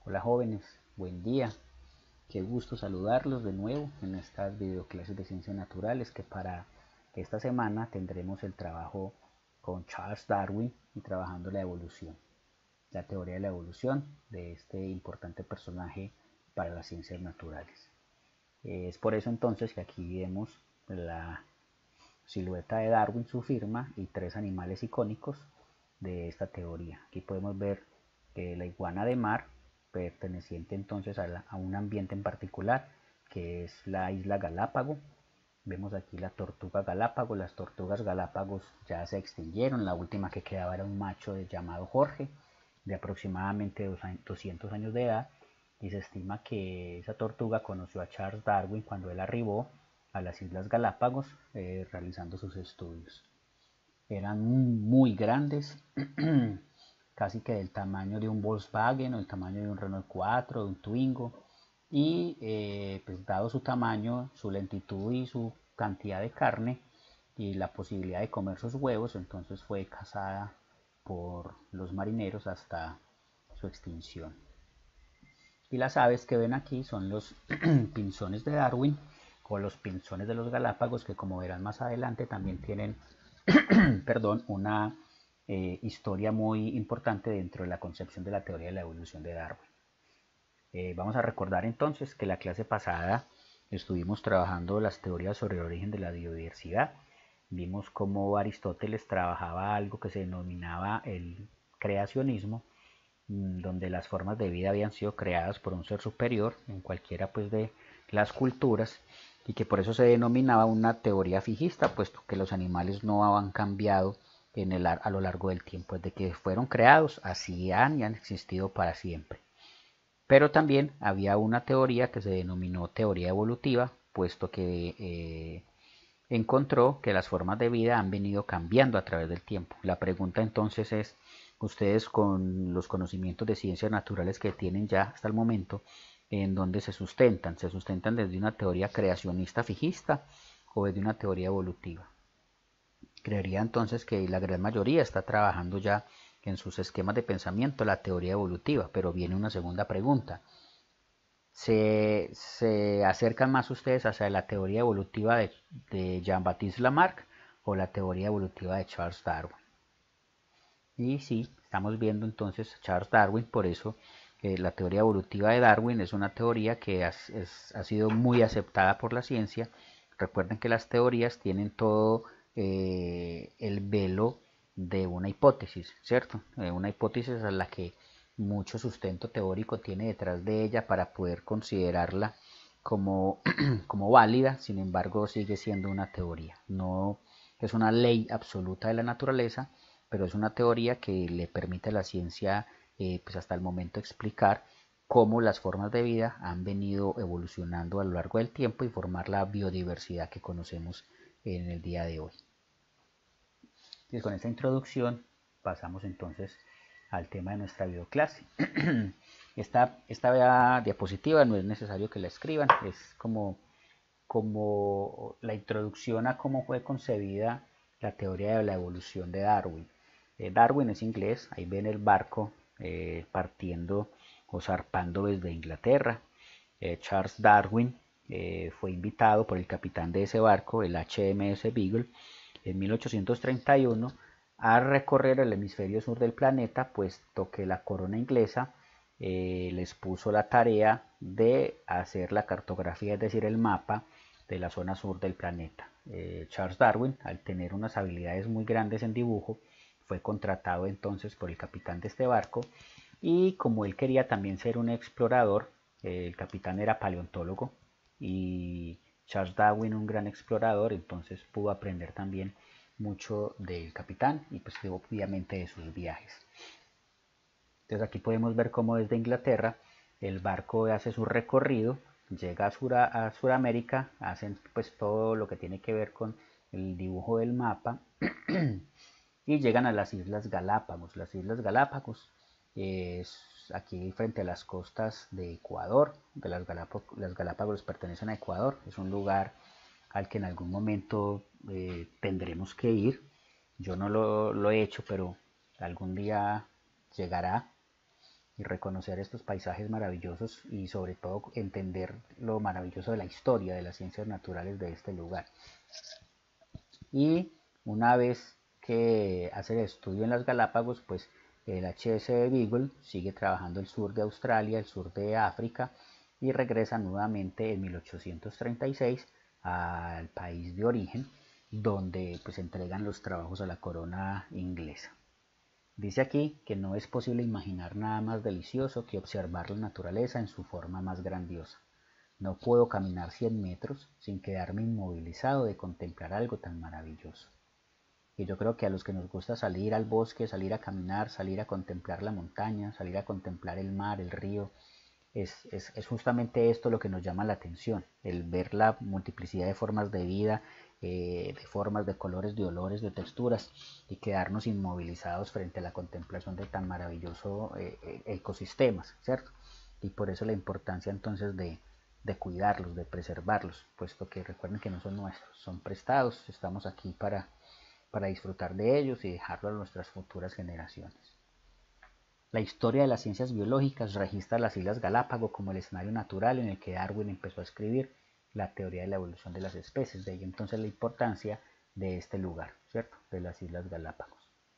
Hola jóvenes, buen día. Qué gusto saludarlos de nuevo en estas videoclases de ciencias naturales que para esta semana tendremos el trabajo con Charles Darwin y trabajando la evolución, la teoría de la evolución de este importante personaje para las ciencias naturales. Es por eso entonces que aquí vemos la silueta de Darwin, su firma y tres animales icónicos de esta teoría. Aquí podemos ver la iguana de mar, perteneciente entonces a un ambiente en particular, que es la isla Galápago. Vemos aquí la tortuga Galápago. Las tortugas Galápagos ya se extinguieron. La última que quedaba era un macho llamado Jorge, de aproximadamente 200 años de edad. Y se estima que esa tortuga conoció a Charles Darwin cuando él arribó a las Islas Galápagos realizando sus estudios. Eran muy grandes, casi que del tamaño de un Volkswagen o el tamaño de un Renault 4, de un Twingo. Y pues dado su tamaño, su lentitud y su cantidad de carne y la posibilidad de comer sus huevos, entonces fue cazada por los marineros hasta su extinción. Y las aves que ven aquí son los pinzones de Darwin o los pinzones de los Galápagos, que como verán más adelante también tienen perdón, una historia muy importante dentro de la concepción de la teoría de la evolución de Darwin. Vamos a recordar entonces que la clase pasada estuvimos trabajando las teorías sobre el origen de la biodiversidad. Vimos cómo Aristóteles trabajaba algo que se denominaba el creacionismo, donde las formas de vida habían sido creadas por un ser superior en cualquiera pues de las culturas, y que por eso se denominaba una teoría fijista, puesto que los animales no han cambiado a lo largo del tiempo. Desde que fueron creados, así han y han existido para siempre. Pero también había una teoría que se denominó teoría evolutiva, puesto que encontró que las formas de vida han venido cambiando a través del tiempo. La pregunta entonces es, ustedes con los conocimientos de ciencias naturales que tienen ya hasta el momento, ¿en dónde se sustentan? ¿Se sustentan desde una teoría creacionista fijista o desde una teoría evolutiva? Creería entonces que la gran mayoría está trabajando ya en sus esquemas de pensamiento la teoría evolutiva, pero viene una segunda pregunta. Se acercan más ustedes hacia la teoría evolutiva de Jean-Baptiste Lamarck o la teoría evolutiva de Charles Darwin? Y sí, estamos viendo entonces Charles Darwin, por eso la teoría evolutiva de Darwin es una teoría que ha sido muy aceptada por la ciencia. Recuerden que las teorías tienen todo el velo de una hipótesis, ¿cierto? Una hipótesis a la que mucho sustento teórico tiene detrás de ella para poder considerarla como, como válida. Sin embargo, sigue siendo una teoría. No es una ley absoluta de la naturaleza, pero es una teoría que le permite a la ciencia pues hasta el momento explicar cómo las formas de vida han venido evolucionando a lo largo del tiempo y formar la biodiversidad que conocemos en el día de hoy. Y con esta introducción pasamos entonces al tema de nuestra videoclase. Esta diapositiva no es necesario que la escriban, es como la introducción a cómo fue concebida la teoría de la evolución de Darwin. Darwin es inglés, ahí ven el barco partiendo o zarpando desde Inglaterra. Charles Darwin fue invitado por el capitán de ese barco, el HMS Beagle, en 1831 a recorrer el hemisferio sur del planeta, puesto que la corona inglesa les puso la tarea de hacer la cartografía, es decir, el mapa de la zona sur del planeta. Charles Darwin, al tener unas habilidades muy grandes en dibujo, fue contratado entonces por el capitán de este barco, y como él quería también ser un explorador, el capitán era paleontólogo y Charles Darwin un gran explorador, entonces pudo aprender también mucho del capitán y pues obviamente de sus viajes. Entonces aquí podemos ver cómo desde Inglaterra el barco hace su recorrido, llega a Sudamérica, hacen pues todo lo que tiene que ver con el dibujo del mapa y llegan a las Islas Galápagos. Las Islas Galápagos es aquí frente a las costas de Ecuador, de las Galápagos pertenecen a Ecuador, es un lugar al que en algún momento tendremos que ir. Yo no lo he hecho, pero algún día llegará. y reconocer estos paisajes maravillosos y sobre todo entender lo maravilloso de la historia de las ciencias naturales de este lugar. Y una vez que hace el estudio en las Galápagos, pues el HSB Beagle sigue trabajando el sur de Australia, el sur de África y regresa nuevamente en 1836 al país de origen, donde pues entregan los trabajos a la corona inglesa. Dice aquí que no es posible imaginar nada más delicioso que observar la naturaleza en su forma más grandiosa. No puedo caminar 100 metros sin quedarme inmovilizado de contemplar algo tan maravilloso. Y yo creo que a los que nos gusta salir al bosque, salir a caminar, salir a contemplar la montaña, salir a contemplar el mar, el río, es justamente esto lo que nos llama la atención, el ver la multiplicidad de formas de vida, de formas, de colores, de olores, de texturas y quedarnos inmovilizados frente a la contemplación de tan maravilloso ecosistemas, ¿cierto? Y por eso la importancia entonces de cuidarlos, de preservarlos, puesto que recuerden que no son nuestros, son prestados, estamos aquí para disfrutar de ellos y dejarlo a nuestras futuras generaciones. La historia de las ciencias biológicas registra las Islas Galápagos como el escenario natural en el que Darwin empezó a escribir la teoría de la evolución de las especies, de ahí entonces la importancia de este lugar, ¿cierto? De las Islas Galápagos.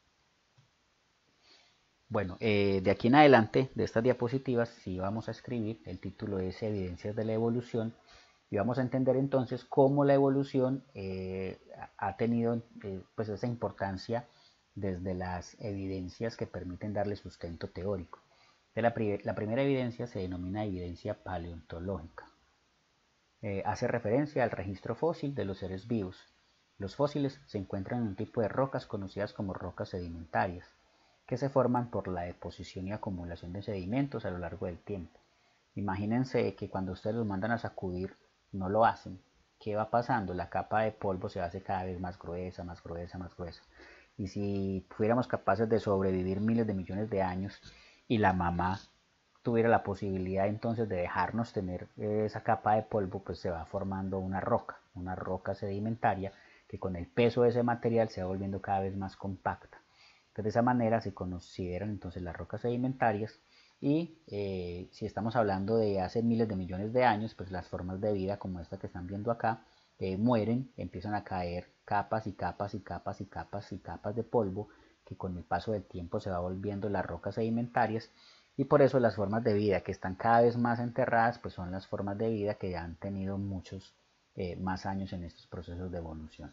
Bueno, de aquí en adelante, de estas diapositivas, sí vamos a escribir, el título es Evidencias de la evolución, y vamos a entender entonces cómo la evolución ha tenido pues esa importancia desde las evidencias que permiten darle sustento teórico. La primera evidencia se denomina evidencia paleontológica. Hace referencia al registro fósil de los seres vivos. Los fósiles se encuentran en un tipo de rocas conocidas como rocas sedimentarias, que se forman por la deposición y acumulación de sedimentos a lo largo del tiempo. Imagínense que cuando ustedes los mandan a sacudir, no lo hacen. ¿Qué va pasando? La capa de polvo se hace cada vez más gruesa, más gruesa, más gruesa. Y si fuéramos capaces de sobrevivir miles de millones de años y la mamá tuviera la posibilidad entonces de dejarnos tener esa capa de polvo, pues se va formando una roca sedimentaria que con el peso de ese material se va volviendo cada vez más compacta. Entonces, de esa manera se consideran entonces las rocas sedimentarias y si estamos hablando de hace miles de millones de años, pues las formas de vida como esta que están viendo acá mueren, empiezan a caer capas y capas y capas y capas y capas de polvo que con el paso del tiempo se va volviendo las rocas sedimentarias y por eso las formas de vida que están cada vez más enterradas pues son las formas de vida que ya han tenido muchos más años en estos procesos de evolución.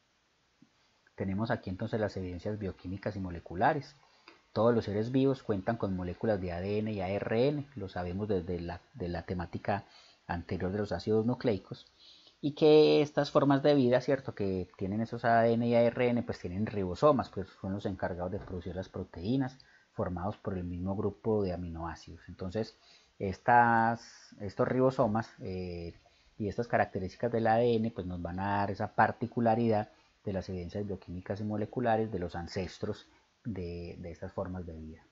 Tenemos aquí entonces las evidencias bioquímicas y moleculares. Todos los seres vivos cuentan con moléculas de ADN y ARN, lo sabemos desde la temática anterior de los ácidos nucleicos, y que estas formas de vida, cierto, que tienen esos ADN y ARN, pues tienen ribosomas, pues son los encargados de producir las proteínas formados por el mismo grupo de aminoácidos. Entonces, estos ribosomas y estas características del ADN, pues nos van a dar esa particularidad de las evidencias bioquímicas y moleculares de los ancestros de estas formas de vida.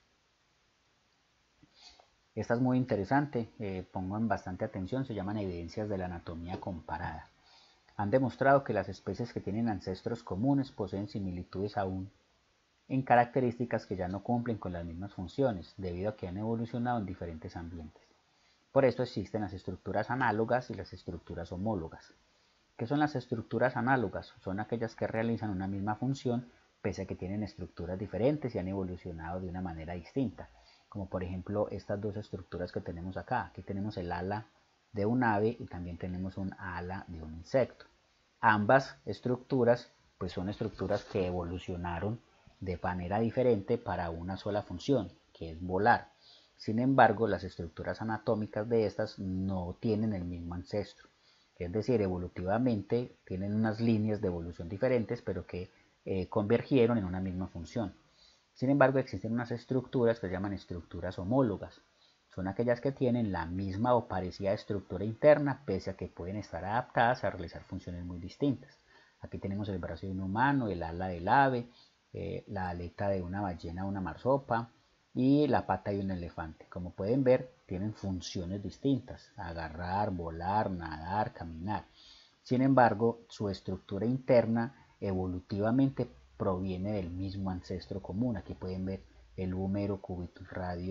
Esta es muy interesante, pongan bastante atención, se llaman evidencias de la anatomía comparada. Han demostrado que las especies que tienen ancestros comunes poseen similitudes aún en características que ya no cumplen con las mismas funciones, debido a que han evolucionado en diferentes ambientes. Por esto existen las estructuras análogas y las estructuras homólogas. ¿Qué son las estructuras análogas? Son aquellas que realizan una misma función pese a que tienen estructuras diferentes y han evolucionado de una manera distinta. Como por ejemplo estas dos estructuras que tenemos acá. Aquí tenemos el ala de un ave y también tenemos un ala de un insecto. Ambas estructuras pues son estructuras que evolucionaron de manera diferente para una sola función, que es volar. Sin embargo, las estructuras anatómicas de estas no tienen el mismo ancestro. Es decir, evolutivamente tienen unas líneas de evolución diferentes, pero que convergieron en una misma función. Sin embargo, existen unas estructuras que se llaman estructuras homólogas. Son aquellas que tienen la misma o parecida estructura interna, pese a que pueden estar adaptadas a realizar funciones muy distintas. Aquí tenemos el brazo de un humano, el ala del ave, la aleta de una ballena o una marsopa y la pata de un elefante. Como pueden ver, tienen funciones distintas: agarrar, volar, nadar, caminar. Sin embargo, su estructura interna evolutivamente proviene del mismo ancestro común. Aquí pueden ver el húmero cubitus radio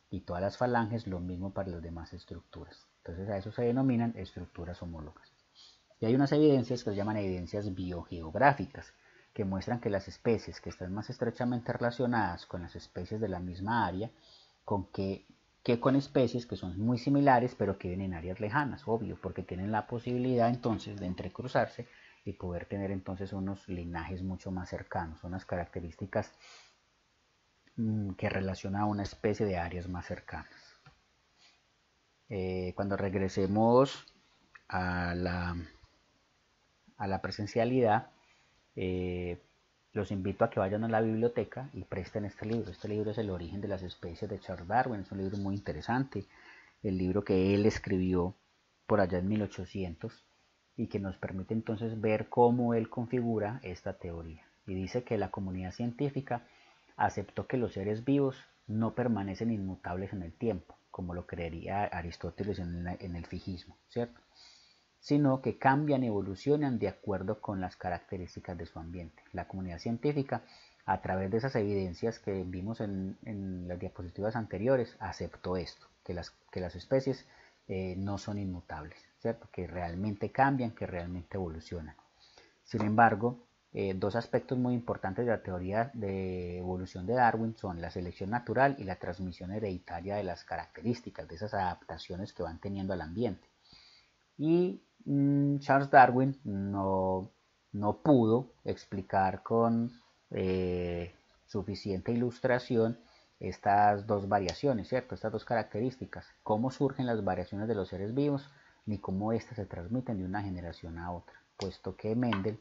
y todas las falanges, lo mismo para las demás estructuras. Entonces a eso se denominan estructuras homólogas. Y hay unas evidencias que se llaman evidencias biogeográficas, que muestran que las especies que están más estrechamente relacionadas con las especies de la misma área, que con especies que son muy similares pero que viven en áreas lejanas, obvio, porque tienen la posibilidad entonces de entrecruzarse y poder tener entonces unos linajes mucho más cercanos, unas características que relacionan a una especie de áreas más cercanas. Cuando regresemos a la presencialidad, los invito a que vayan a la biblioteca y presten este libro. Este libro es El origen de las especies de Charles Darwin, es un libro muy interesante, el libro que él escribió por allá en 1800 y que nos permite entonces ver cómo él configura esta teoría. Y dice que la comunidad científica aceptó que los seres vivos no permanecen inmutables en el tiempo, como lo creería Aristóteles en el fijísmo, ¿cierto? Sino que cambian y evolucionan de acuerdo con las características de su ambiente. La comunidad científica, a través de esas evidencias que vimos en las diapositivas anteriores, aceptó esto, que las especies no son inmutables, ¿cierto? Que realmente cambian, que realmente evolucionan. Sin embargo, dos aspectos muy importantes de la teoría de evolución de Darwin son la selección natural y la transmisión hereditaria de las características, de esas adaptaciones que van teniendo al ambiente. Y Charles Darwin no pudo explicar con suficiente ilustración estas dos variaciones, ¿cierto? Estas dos características, cómo surgen las variaciones de los seres vivos, ni cómo éstas se transmiten de una generación a otra, puesto que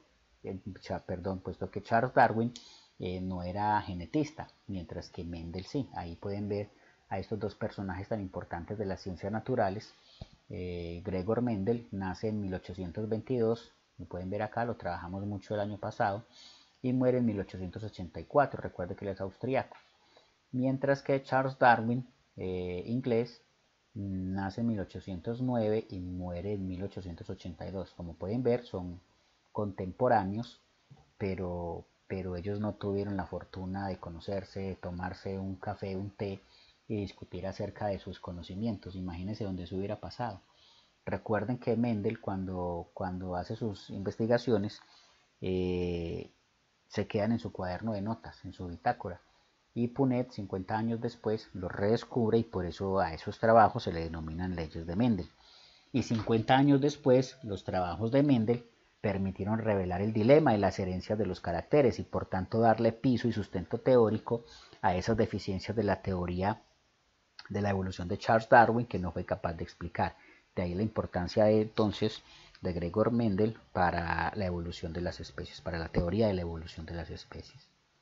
puesto que Charles Darwin no era genetista, mientras que Mendel sí. Ahí pueden ver a estos dos personajes tan importantes de las ciencias naturales. Gregor Mendel nace en 1822, lo pueden ver acá, lo trabajamos mucho el año pasado, y muere en 1884, recuerde que él es austriaco. Mientras que Charles Darwin, inglés, nace en 1809 y muere en 1882. Como pueden ver, son contemporáneos, pero ellos no tuvieron la fortuna de conocerse, de tomarse un café, un té y discutir acerca de sus conocimientos. Imagínense dónde eso hubiera pasado. Recuerden que Mendel cuando hace sus investigaciones se quedan en su cuaderno de notas, en su bitácora. Y Punnett, 50 años después, lo redescubre y por eso a esos trabajos se le denominan leyes de Mendel. Y 50 años después, los trabajos de Mendel permitieron revelar el dilema y las herencias de los caracteres y por tanto darle piso y sustento teórico a esas deficiencias de la teoría de la evolución de Charles Darwin que no fue capaz de explicar. De ahí la importancia entonces de Gregor Mendel para la evolución de las especies, para la teoría de la evolución de las especies.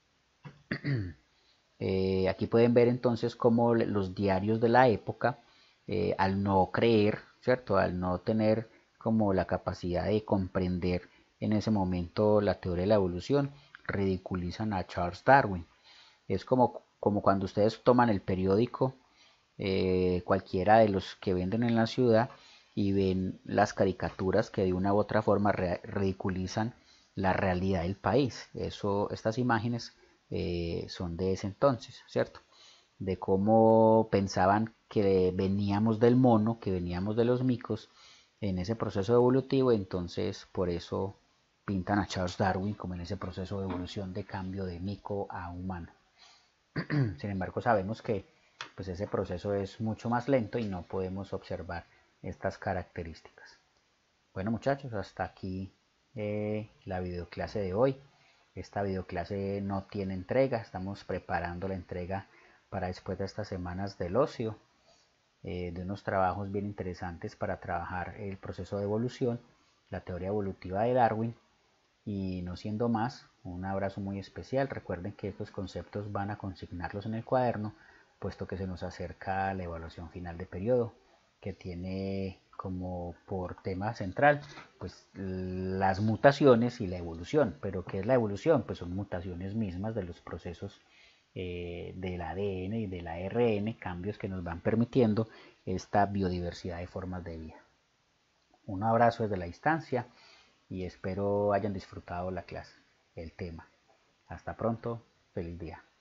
Aquí pueden ver entonces cómo los diarios de la época, al no creer, ¿cierto? Al no tener como la capacidad de comprender en ese momento la teoría de la evolución, ridiculizan a Charles Darwin. Es como cuando ustedes toman el periódico, cualquiera de los que venden en la ciudad, y ven las caricaturas que de una u otra forma ridiculizan la realidad del país. Estas imágenes son de ese entonces, ¿cierto? De cómo pensaban que veníamos del mono, que veníamos de los micos en ese proceso evolutivo, entonces por eso pintan a Charles Darwin como en ese proceso de evolución de cambio de mico a humano. Sin embargo, sabemos que pues, ese proceso es mucho más lento y no podemos observar estas características. Bueno muchachos, hasta aquí la videoclase de hoy. Esta videoclase no tiene entrega, estamos preparando la entrega para después de estas semanas del ocio, de unos trabajos bien interesantes para trabajar el proceso de evolución, la teoría evolutiva de Darwin. Y no siendo más, un abrazo muy especial. Recuerden que estos conceptos van a consignarlos en el cuaderno, puesto que se nos acerca la evaluación final de periodo, que tiene como por tema central pues las mutaciones y la evolución. Pero ¿qué es la evolución? Pues son mutaciones mismas de los procesos del ADN y del ARN, cambios que nos van permitiendo esta biodiversidad de formas de vida. Un abrazo desde la distancia y espero hayan disfrutado la clase, el tema. Hasta pronto, feliz día.